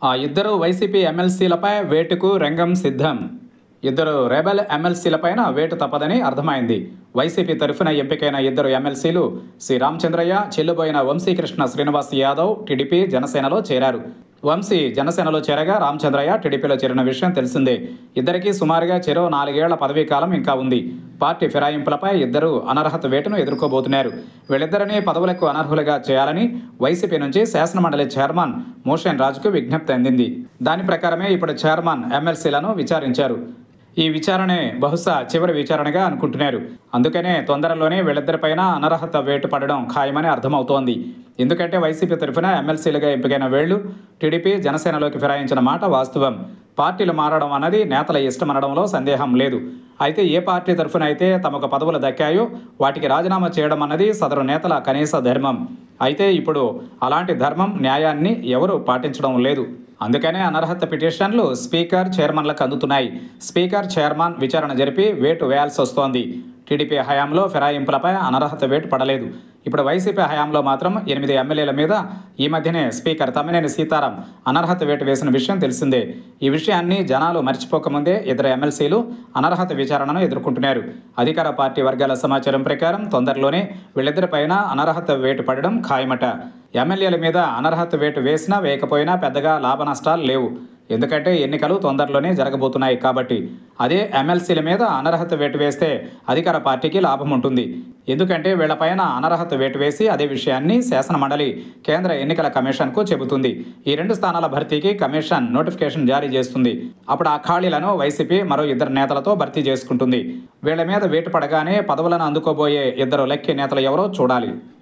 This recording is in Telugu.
ఆ ఇద్దరు వైసీపీ ఎమ్మెల్సీలపై వేటుకు రంగం సిద్ధం. ఇద్దరు రెబెల్ ఎమ్మెల్సీలపైన వేటు తప్పదని అర్థమైంది. వైసీపీ తరఫున ఎంపికైన ఇద్దరు ఎమ్మెల్సీలు సి రామచంద్రయ్య, చెల్లుబోయిన వంశీకృష్ణ శ్రీనివాస్ యాదవ్ టీడీపీ జనసేనలో చేరారు. వంశీ జనసేనలో చేరగా రామచంద్రయ్య టీడీపీలో చేరిన విషయం తెలిసిందే. ఇద్దరికీ సుమారుగా చెరో 4 ఏళ్ల పదవీ కాలం ఇంకా ఉంది. పార్టీ ఫిరాయింపులపై ఇద్దరు అనర్హత వేటును ఎదుర్కోబోతున్నారు. వీళ్ళిద్దరినీ పదవులకు అనర్హులుగా చేయాలని వైసీపీ నుంచి శాసనమండలి చైర్మన్ మోషన్ రాజుకు విజ్ఞప్తి అందింది. దాని ప్రకారమే ఇప్పుడు చైర్మన్ ఎమ్మెల్సీలను విచారించారు. ఈ విచారణే బహుశా చివరి విచారణగా అనుకుంటున్నారు. అందుకనే తొందరలోనే వీళ్ళిద్దరిపైన అనర్హత వేటు పడడం ఖాయమని అర్థమవుతోంది. ఎందుకంటే వైసీపీ తరఫున ఎమ్మెల్సీలుగా ఎంపికైన వేళ్లు టీడీపీ జనసేనలోకి ఫిరాయించిన మాట వాస్తవం. పార్టీలు మారడం అన్నది నేతల ఇష్టమనడంలో సందేహం లేదు. అయితే ఏ పార్టీ తరఫున అయితే తమకు పదవులు దక్కాయో వాటికి రాజీనామా చేయడం అన్నది సదరు నేతల కనీస ధర్మం. అయితే ఇప్పుడు అలాంటి ధర్మం, న్యాయాన్ని ఎవరూ పాటించడం లేదు. అందుకనే అనర్హత పిటిషన్లు స్పీకర్, చైర్మన్లకు అందుతున్నాయి. స్పీకర్, చైర్మన్ విచారణ జరిపి వేటు వేయాల్సి వస్తోంది. టీడీపీ హయాంలో ఫిరాయింపులపై అనర్హత వేటు పడలేదు. ఇప్పుడు వైసీపీ హయాంలో మాత్రం 8 ఎమ్మెల్యేల మీద ఈ మధ్యనే స్పీకర్ తమ్మినేని సీతారాం అనర్హత వేటు వేసిన విషయం తెలిసిందే. ఈ విషయాన్ని జనాలు మర్చిపోకముందే ఇద్దరు ఎమ్మెల్సీలు అనర్హత విచారణను ఎదుర్కొంటున్నారు. అధికార పార్టీ వర్గాల సమాచారం ప్రకారం తొందరలోనే వీళ్ళిద్దరిపైన అనర్హత వేటు పడడం ఖాయమట. ఎమ్మెల్యేల మీద అనర్హత వేటు వేసినా వేయకపోయినా పెద్దగా లాభ నష్టాలు లేవు. ఎందుకంటే ఎన్నికలు తొందరలోనే జరగబోతున్నాయి కాబట్టి. అదే ఎమ్మెల్సీల మీద అనర్హత వేటు వేస్తే అధికార పార్టీకి లాభం ఉంటుంది. ఎందుకంటే వీళ్లపైన అనర్హత వేటు వేసి అదే విషయాన్ని శాసనమండలి కేంద్ర ఎన్నికల కమిషన్కు చెబుతుంది. ఈ 2 స్థానాల భర్తీకి కమిషన్ నోటిఫికేషన్ జారీ చేస్తుంది. అప్పుడు ఆ ఖాళీలను వైసీపీ మరో 2 నేతలతో భర్తీ చేసుకుంటుంది. వీళ్ల మీద వేటు పడగానే పదవులను అందుకోబోయే 2 లక్కీ నేతలు ఎవరో చూడాలి.